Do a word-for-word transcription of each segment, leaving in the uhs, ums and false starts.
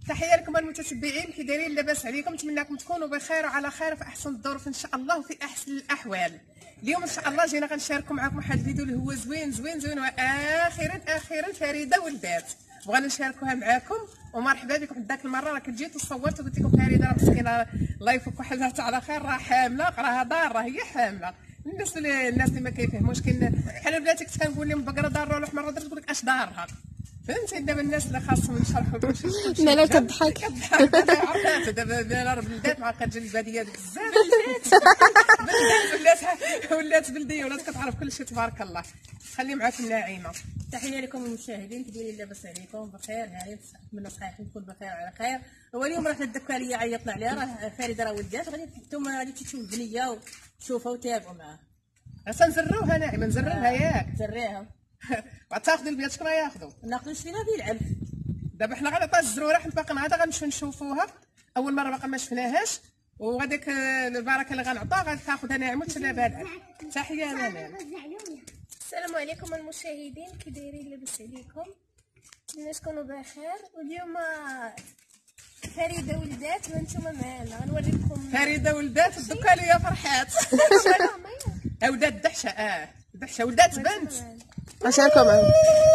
تحيه لكم المتتبعين، كي دايرين؟ لاباس عليكم؟ نتمنىكم تكونوا بخير وعلى خير في احسن الظروف ان شاء الله وفي احسن الاحوال. اليوم ان شاء الله جينا غنشاركوا معكم واحد الفيديو اللي هو زوين زوين زوين، واخيرا اخيرا فريده ولدات بغينا نشاركوها معكم. ومرحبا بكم حداك المره، راك جيت وصورت وقلت لكم فريده راه مسكينه الله يفك وحالها على خير، راه حامله، راها دار، راه هي حامله. الناس اللي الناس اللي ما كيفهموش كاين بحال بلاتك كنقول لهم بقره دار ولا حمر درت، تقول لك اش دارها، فهمتي؟ دابا الناس اللي خاصهم نشرحوا لكم شي لا لا كضحك كضحك دابا عرفات. دابا دابا راه بلدات مع كتجي الباديه بزاف بلدات ولات ولات بلديه ولات كتعرف كل شيء تبارك الله. خلي معاكم ناعمه. تحيه لكم المشاهدين، كديرين لاباس عليكم؟ بخير، هاي نتمنى صحيحين تكون بخير وعلى خير. هو اليوم راه الدكاليه عيطنا عليها، راه فريده راه ولدات، غادي نتوما غادي تشوفوا البنيه وتشوفوا وتابعوا معاها. غنزروها ناعمه، نزررها ياك زريها وتاخذوا البيات شكون غياخذوا؟ ناخذ شفينا في العلف. دابا حنا غنعطيها الزروره، حنا باقي غادا غنمشيو نشوفوها، اول مره باقي ما شفناهاش، وغاديك البركه اللي غنعطوها غادي تاخذها ناعمه وتشربها العلف. تحيه لنا. السلام عليكم المشاهدين، كي دايرين؟ لاباس عليكم؟ نتمنى تكونوا بخير. واليوم فريده ولدات وانتم معنا، غنوريكم فريده ولدات الدكاليه فرحات. اه ولدات دحشه، اه دحشه ولدات بنت. نشاركوا معاهم.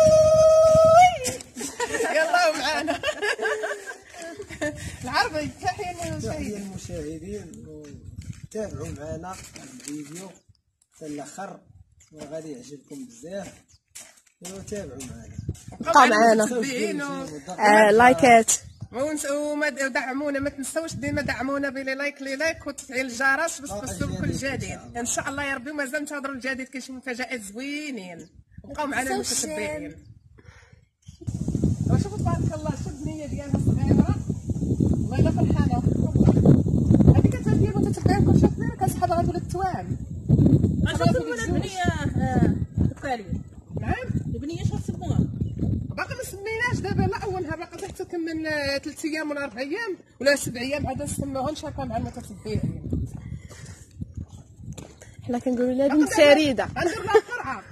يلا معانا العربي. تحيه للمشاهدين المشاهدين وتابعوا معنا الفيديو حتى الاخر وغادي يعجبكم بزاف، وتابعوا معنا بقاو معنا آه لايكات وما دعمونا، ما تنساوش ديما دعمونا بلي لايك لي لايك وتفعيل الجرس باش توصلوا كل جديد ان شاء الله يا ربي. ومازال ننتظروا الجديد، كاين شي مفاجآت زوينين. بقاو معنا المتتبعين. شوفوا تبارك الله، شوف البنيه ديالها صغيره والله الا فرحانه. هذيك كتجي المتتبعين كلشي كبير كتسحب غتولي التوام. غنسموها البنيه الدكاليه. نعم البنيه شنو نسموها؟ باقي ما سميناش دابا، لا اولها باقي تحت من ثلاث ايام ولا اربع ايام ولا سبع ايام عاد نسموها نشاركوها مع المتتبعين. حنا كنقولوا لها بنت فريده، غندير لها قرعه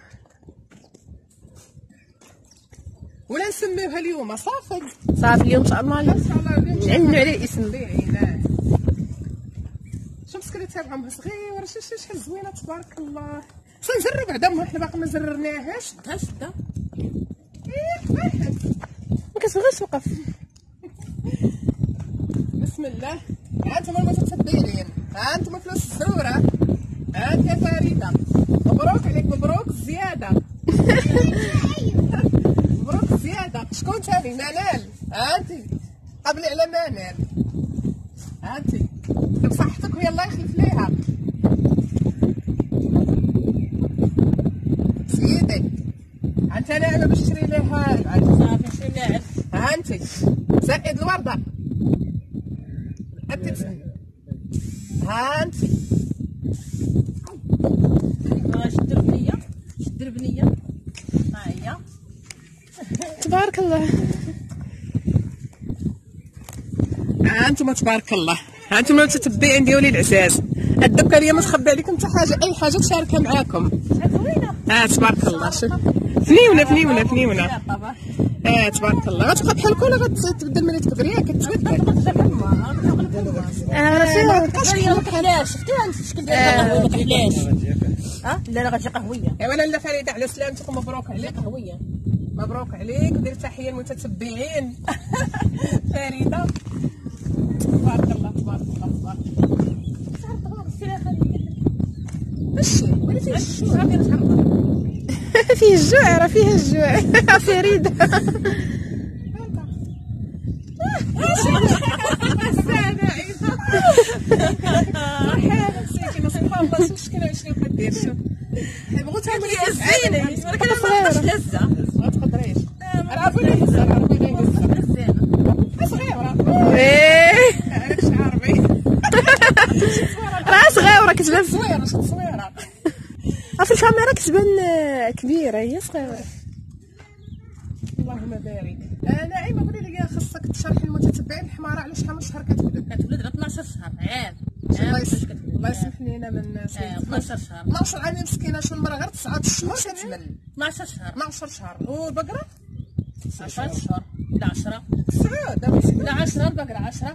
ولا نسميوها اليوم. صافي صافي اليوم ان شاء الله ان شاء الله نعلنوا على الاسم. شوف مسكينه تابعهم صغيره، شي شحال زوينه تبارك الله. سنزرب بعدا، حنا باقي ما زررناهاش. ها شده ايه واحد ما كتبغيش توقف. بسم الله. ها انتم المتتبعين، ها انتم فلوس الزروره، ها انت يا فريده مبروك عليك، مبروك زياده. مبروك زياده. شكون ثاني؟ منال. ها انت قبلي على منال. ها انت بصحتك ويا الله يخلف ليها سيدي. انت ناعمه باش تشري لها العلف. صافي نشري لها علف. ها انت زائد الورده. انت ها انت شد البنيه، شد البنيه. ها هي تبارك الله. ها انتم تبارك الله، ها انتم المتتبعين ديالي العزاز. الدكاليه ما تخبي عليكم حتى حاجه، اي حاجه تشاركها معاكم. زوينه. ها تبارك الله. شوف فنيونه فنيونه فنيونه. اه تبارك الله. غتبقى بحال كل غتبدل ملي تكبر ياك كتبدل. اه ما كحلاش، شفتيها انت الشكل ديالها ما كحلاش. ها لا لا غتجي قهويه. ايوا لاله فريده على سلامتك ومبروك عليك. قهويه مبروك عليك، ودير تحيه للمتتبعين. فريده تبارك الله تبارك الله تبارك الله. ماشي ولا فيه الجوع، فيه الجوع، راه فيه الجوع. فريده سبحان الله. شوف شكلها شنو كدير. شوف بغيت هي زينه ولكن ما تقدرش تهزها. ما تقدريش. العربي لا يهزها، العربي لا يهزها. صغيره ايه شي عربي. راه صغيره كتبان صغيره صغيره. في الكاميرا كتبان كبيره، هي صغيره. اللهم بارك. آه نعيمه قولي لي خاصك تشرحي للمتتبعين الحماره على شحال من شهر كتولد؟ كتولد على اثناش شهر عام. الله يسمح الله يسمح لينا من اثناش شهر. اثناش عام مسكينه. شنو المراه غير تسعة شهور كتمل. اثناش شهر. اثناش شهر. والبقره تسعة شهور. لا عشرة. تسعة دابا. لا عشرة البقرة عشرة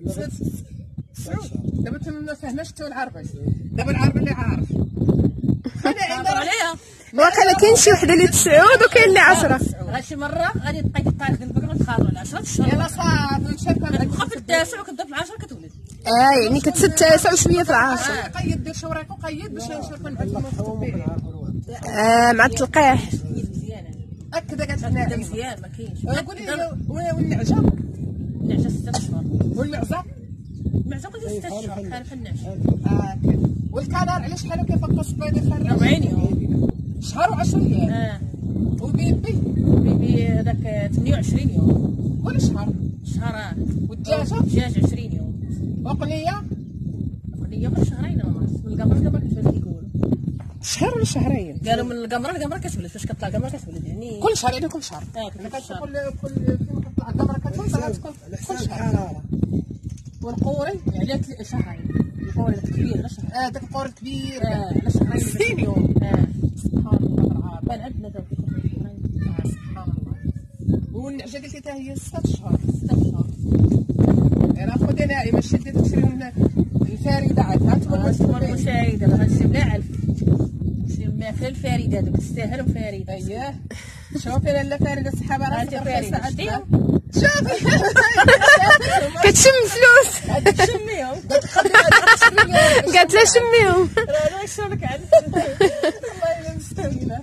دابا انت ما فاهماش حتى العربي. دابا العربي اللي عارف انا عندي عليها واقيلا كاين شي وحده اللي تسعود وكاين اللي عشرة. غير شي مرة غادي تبقاي تطارق ديال البقرة وتخاطر على عشرة الشهر. يلا صافي نشاركها معاك. تبقى في التاسع وكتبدا في العاشرة كتولد. اه يعني كتسد التاسع وشويه في العاشر. آه، قيد دير شوريك وقيد باش نشاركوا معاك المتطبعين. اه مع التلقاح. مزيانة. هكذا قالت هذا لنا مزيان ما كاينش. قولي لي والنعجه النعجة ستة اشهر. والمعزه المعزة قلت ستة اشهر بحال بحال النعجة. اه كده. والكنار على شحال كيف القص بيض يخرج أربعين يوم. شهر وعشر ايام. اه وبيبي بيبي هذاك ثمانية وعشرين يوم. كل شهر. شهر اه. والدجاجه الدجاج عشرين يوم. وقنيه قلنا يوم شهرين ونص. من القمر القمر كتولد يقولوا. شهر ولا شهرين؟ قالوا من القمر القمر كتولد فاش كطلع القمر كتولد يعني. كل شهر يعني كل شهر. اه كل كل شهر. كل كل كيما كتطلع القمره كتولد غتكون على كل حساب شهر. الحراره. والقوري على تل- شهرين. القوري داك الكبير على شهرين. اه داك القور الكبير اه على شهرين. ستين يوم. اه سبحان الله العظيم. بان عندنا ذوك آه، سبحان الله. والنعجه قلتي حتى هي ستة اشهر. ستة اشهر. انا خذي ناعمه شديت تشري من الفارده عاد ها انتم انتم المستمعين. المشاهدة راه هادشي ملاعب. شي ماكله الفارده دوك تستاهل وفارده. اييه شوفي لاله فارده سحابه ها راسك انت فارده شتيهم. شوفي كتشم فلوس. هاديك شميهم. قالت لها شميهم. راه شلونك عاد. والله الا مستوينه.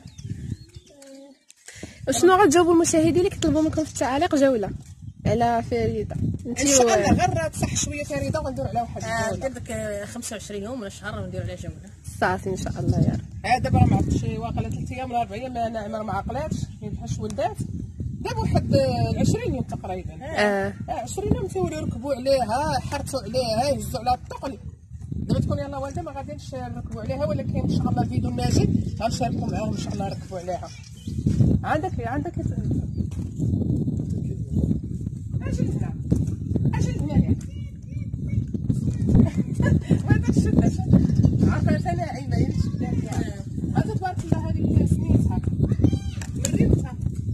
وشنو غتجاوبوا المشاهدين اللي كيطلبوا منكم في التعاليق جوله على فريده؟ ان شاء الله غير تصح شويه فارده وندير على واحد اه الجولة. ندير داك خمسة وعشرين يوم ولا شهر وندير عليه جوله. صافي ان شاء الله يا رب. عاد دابا راه ما عرفتش واقيلا ثلاث ايام ولا اربع ايام ناعمه راه ما عقلاتش بحاش ولدات دابا واحد عشرين يوم تقريبا. اه اه عشرين يوم تيوليو يركبوا عليها يحرثوا عليها يهزوا عليها الثقل. دابا تكون يلاه والده ما غاديينش نركبوا عليها ولكن ان شاء الله الفيديو الناجي غنشاركوا معاهم ان شاء الله يركبوا عليها. عندك عندك اجي هنا اجي هنا ياك وهذا الشد عارفه انا ناعمه يا الشدات هذا تبارك الله هذيك سميتها مريوتها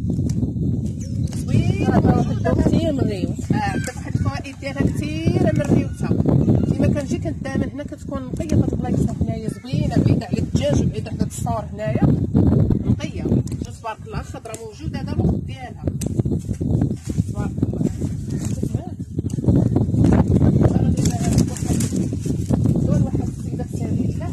زوينه كثير من الريوس. اه عندك واحد الفوائد ديالها كثيره من ريوتها. كيما كنجي كنت دائما هنا كتكون نقيه هاد البلايصه هنايا زوينه بعيده على الدجاج وبعيده على الصور هنايا نقيه تبارك الله خضره موجوده هذا الوقت ديالها تبارك الله. دول واحد السيده ساليته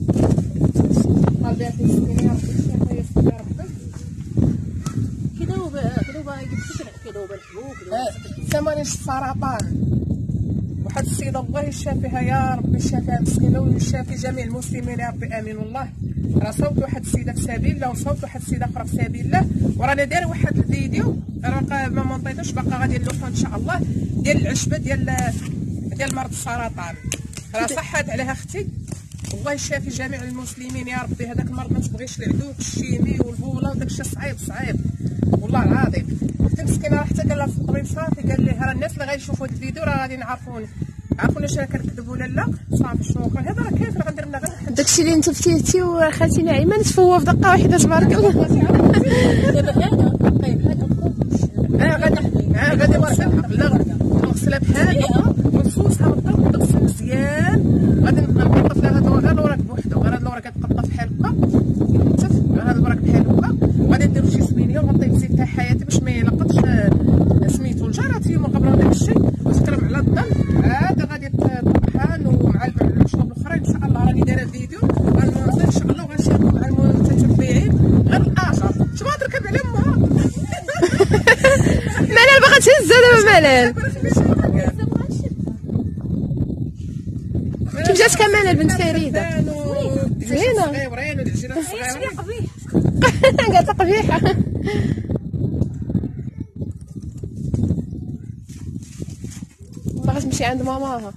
قلبي في السكينه يا ربي الشافه يسر يا ربي. كيدوب كيدوب يجيب كيدوب الحبوب. ثمن السرطان واحد السيده الله يشافيها يا ربي يشافيها مسكينه ويشافي جميع المسلمين يا ربي امين. والله راه صوت واحد السيده في سبيل الله وصوت واحد السيده اخرى في سبيل الله ورانا داير واحد الفيديو راه ما منطيتوش باقا غادي نديرو ان شاء الله ديال العشبه ديال ديال مرض السرطان راه صحات عليها اختي. الله يشافي جميع المسلمين يا ربي. هذاك المرض ما تبغيش العدو الشيمي والبوله وداك الشيء صعيب صعيب والله العظيم. اختي مسكينه راه حتى قال لها في الطبيب صافي قال لي راه الناس اللي غيشوفوا هذا الفيديو راه غادي نعرفوني عرفوا واش كنكذب ولا لا. صافي شكرا هذا راه كيف راه غندير لنا غير واحد داكشي اللي انت فتيتي وخالتي نعيمه نتفوه في دقه واحده تبارك الله. دابا هذا طيب هذا اه غادي اه غادي نغسلها لا نغسلها بحال هكا ونفوسها بالضبط نغسل مزيان غادي نقطف لها هذا غير الوراق بوحدو غير هاد الوراق كتقطف بحال هكا يتف هاد الوراق بحال هكا وغادي نديرو شي سمينيه ونغطيه بزيت تاع حياتي باش ما يلقطش سميتو الجراثيم وقبل هذاك الشيء وتكرم على الظل عاد غادي تطحن ومع الشرب الاخرين ان شاء الله راني دايره فيديو غنوصل ان شاء الله وغنشاركو مع المتتبعين غير الاخر شنو غتركب على امها مالال باغا تهز دابا مالال كيف جاتك مالال بنت فريده؟ زوينه صغيورين والعجينه صغيره قبيح. قالت قبيحه. والله غتمشي عند ماماها.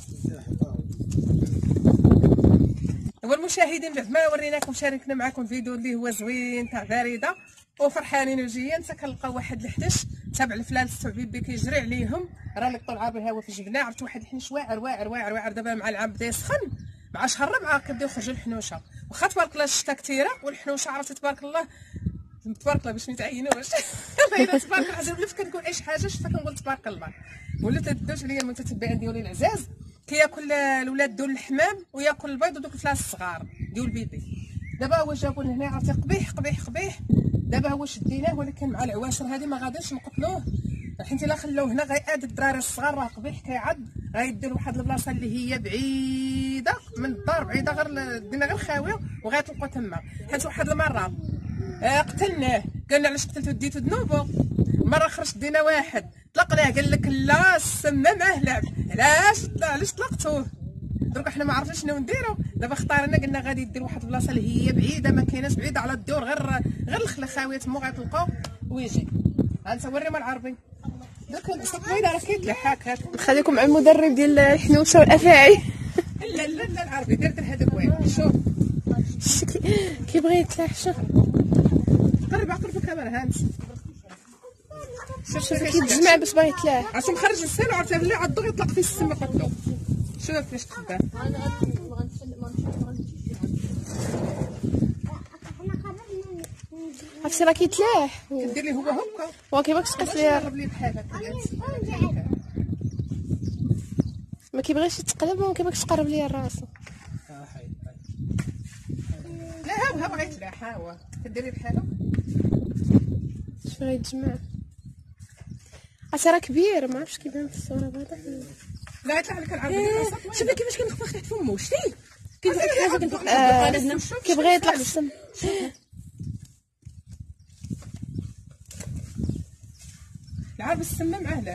والمشاهدين بعد ما وريناكم شاركنا معكم فيديو اللي هو زوين تاع فريده وفرحانين وجيين كنلقاو واحد الحدش تابع الفلال السعبيبي كيجري عليهم راه اللي طلع بها هو في الجبنه عرفت واحد الحنش واعر واعر واعر واعر دابا مع العام بدا يسخن مع شهر ربعه كيبداو يخرجوا الحنوشه واخا تبارك الله الشتا كثيره والحنوشه عرفتي تبارك الله تبارك الله باش ما تعينوش فايده تبارك الله العظيم. ولات كنقول اي حاجه شفت كنقول تبارك الله. ولات الدوش عليا المتتبعين ديالي العزاز كياكل الاولاد ديال الحمام وياكل البيض ودوك الفلاس الصغار ديال البيبي. دابا هو جابوه لهنا عرفتي قبيح قبيح قبيح. دابا هو شديناه ولكن مع العواشر هذه ما غاديش نقتلوه، حيت الا خلوه هنا غيقاد الدراري الصغار راه قبيح كيعض. غيدير واحد البلاصه اللي هي بعيده من الدار، بعيده غير دينا غير خاويه وغيطلقوا تما. حيت واحد المره آه قتلناه قالنا علاش قتلتو ديتو ذنوبو. مره خرجت دينا واحد طلقناه قال لك لا السما معاه لعب. علاش علاش طلقتوه؟ دروك حنا ما عرفناش شنو نديرو. دابا اختارنا قلنا غادي يدير واحد البلاصه اللي هي بعيده ما كايناش، بعيده على الدور غير غير الخلا خاويه تما غيطلقوا ويجي. ها انت وري مال العربي دوك الصقيله راه كيتلح هكا. نخليكم مع المدرب ديال الحنوشه والافاعي. لا لا لا العربي دير دير هذاك وين شوف كيبغي يتلاح. شوف قرب قرب الكاميرا ها انت شوف شوف كيتجمع باش باغي يتلاح. عرفتو مخرج لسانو عرفتي اللي عضو يطلق فيه السما قتلو. شوف كيفاش تخبى عرفتي راه كيتلاح كدير ليه هو هكا هو كيبغيكش تقيس ليه. قرب ليه بحال هكا ما كيبغيش يتقلب وما كيبغيكش تقرب ليه راسو. اه حي لا ها ها بغا يتلاح. ها هو كديري بحالو شوف غيتجمع. عرفتي راه كبير ما عرفتش كيبان في الصوره بعدا. لا يطلع لك العربي. شوفي كيفاش كنخفخ تحت فمو شتي كيف حاجه كنخفخ كيبغي يطلق السم. العربي السما معاه لعب.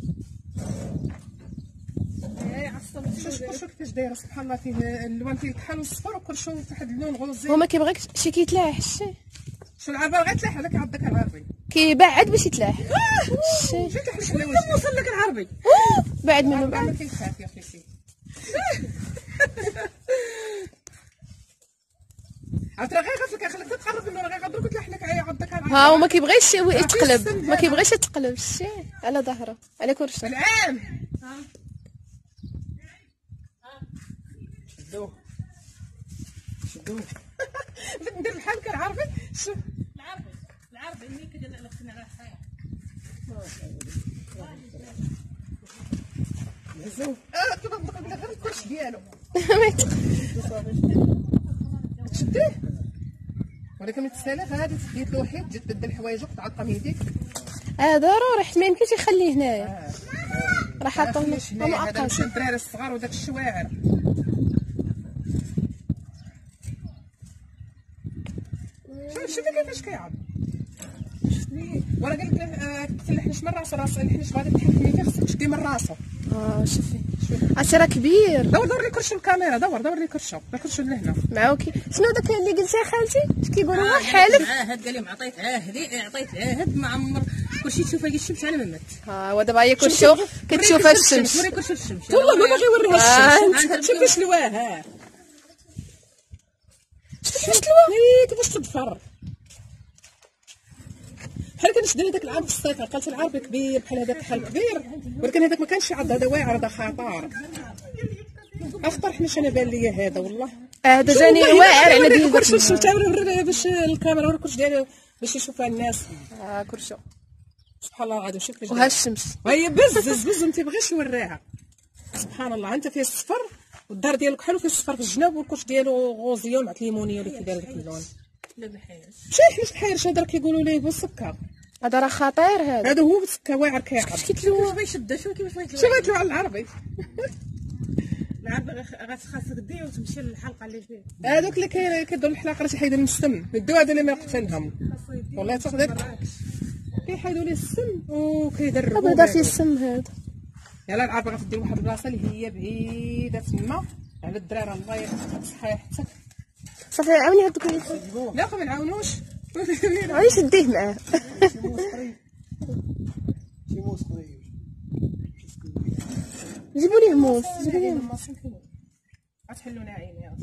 شوف شوف كيفاش دايره سبحان الله. فيه اللون فيه الكحل والصفر وكرشو واحد اللون غوزي. هو ما كيبغيكش شي كيتلاح. شتي شو العربي غير تلاح هذاك عضك العربي كيبعد باش يتلاح. شتي جيت تحلش على وجهك وصل لك العربي بعد منه ما بعد. كيخاف يا خيتي. عرفت راه غير غفلك يخليك تقرب منه راه غير غدرك تلاح لك عضك العربي. ها هو ما كيبغيش يتقلب ما كيبغيش يتقلب. شتي على ظهره على كرسي. العام شدوه شدوه ندير بحال كالعربي. شوف العربي العربي ملي كدير على اختنا راه صاير هزوه. اه كيبغي يبقى غير الكرش ديالو ما يتقلب. تشديه ولكن ما تسالف هذه تديت له وحيد تجي تبدل حوايجك تعطم يديك. اه ضروري حيت ما يمكنش يخليه هنايا راه حاطه هنا هذا مؤقت. مشى الدراري الصغار وداك الشواعر. شوف شوفي كيفاش كيعض. شفتي ولا قال لك قلت الحنش من راسو راسو الحنش غادي تحكمي فيه خصك تشدي من راسو. اه شوفي عرفتي راه كبير. دور دور لي كرشو الكاميرا دور دور لي كرشو كرشو لهنا معاو كي شنو داك اللي قلتي يا خالتي اش كيقولوا هو حالف. عاهد قال لهم عطيت عاهدي عطيت عاهد ما عمر كلشي تشوفها الشمس على ما مات. ها هو دابا هي كلشي كتشوفها الشمس. وري كلشي الشمس والله ما باغي يوريها آه، الشمس. شوفي شلواه ها شفتي كيفاش تلوى. اي كيفاش تضفر بحال كنشد هذاك العرب في الصيف. عقلت العرب كبير بحال هذاك بحال كبير ولكن هذاك ما كانش عض. هذا واعر هذا خطر اخطر. حناش انا بان ليا هذا والله. هذا جاني واعر على ديال كرش الشمس. تعاونوا باش الكاميرا وري كرش ديالو باش يشوفها الناس. اه كرشو سبحان الله غادي نشوف كيفاش وها الشمس. هي بزز بز ما تيبغيش يوريها. سبحان الله انت فيه الصفر والدار ديالو كحل وفيه الصفر في الجناب والكرش ديالو غوزيه ومع ليمونيه اللي كيدير داك اللون. لا بحال مشى حناش الحيرش هذا كيقولوا ليه بالسكر. هذا راه خطير هذا. هذا هو بالسكر واعر كيعض. كيفاش كيتلوى. كيفاش يشدها شوف كيفاش يتلوى. شوف هاتلو على العربي. العربي خاصك ديه وتمشي للحلقه اللي فيه. هذوك اللي كي- كيديروا الحلاقه راه تيحيدوا من السم. نديو هذا اللي ما يقتلهم والله تاخذك كيحيدوا ليه السم وكيدربوا. بدا فيه السم هذا. يلا العربي غتدير واحد البلاصه اللي هي بعيده تما على الدراري. الله يحفظك صحيحتك. صافي عاوني هذوك اللي لا ما نعاونوش. عاوني شديه معاه. شي موس قريب. جيبوا ليه موس جيبوا ليه موس. غتحلونا عيني يا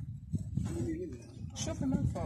شوف من فوق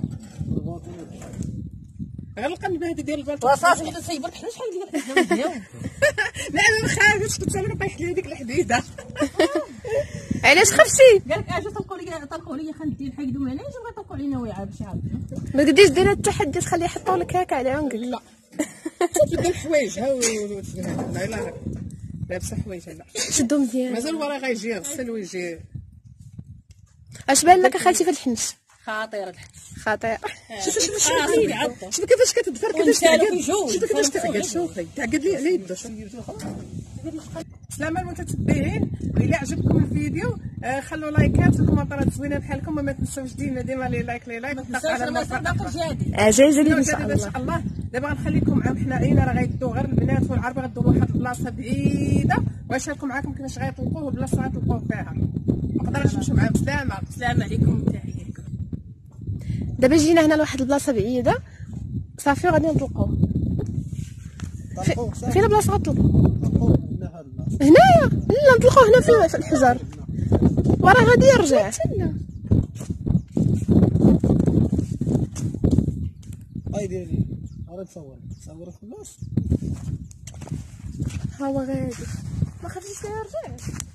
غير القلب هذا ديال البلطو. وصافي حتى تسيبر حنا شحال قلنا حنا ديالو. لا انا خايفه تقول انا طيح لي ديك الحديده. علاش خفتي؟ قال لك اجي طلقوا لي طلقوا لي خندي نحيدوا معنا يجي بغا يطلقوا علينا ويعاب شي عارف. ما تقديش دير التحدي تخليه يحطوا لك هكا على عنقك. لا تبدا الحوايج ها وتبدا يلاه لابسه حوايج هلا شدو مزيان. مازال وراه غيجي يغسل ويجي. اش بان لك اخالتي في هاد الحنش؟ خطيره الحق. خطير. شوف شوف شوف خطير عضو. شوف كيفاش كتدفر كيفاش ونسالو تعقد. كيجوز. شوف كيفاش تعقد شوفي تعقد لي على يدو. سلامة المتتبعين، وإلا عجبكم الفيديو آه خلوا لايكات وكومنتات زوينه بحالكم، وما تنساوش ديما ديما لي لايك لي لايك نساوش المسار باقي جادي. عزيزي ان ان شاء الله. شاء الله. دابا غنخليكم معاهم حنا عينا راه غيدو غير البنات والعربه غدو لواحد البلاصه بعيده، وغنشاركوا معاكم كيفاش غيطلقوه والبلاصه غتلقوه فيها. ما نقدرش نمشيو معاهم. سلامة. السلام عليكم وتحيه لكم. دابا جينا هنا لواحد البلاصه بعيده صافي وغادي نطلقوه. طلقوه صافي فين البلاصه غتطلقوه؟ طلقوه هنا في هاد البلاصة. هنايا لا نطلقوه هنا في في الحجر وراه غادي يرجع. هاي ديري لي غادي تصور تصور في البلاصه. ها هو غادي ما خفتيش يرجع.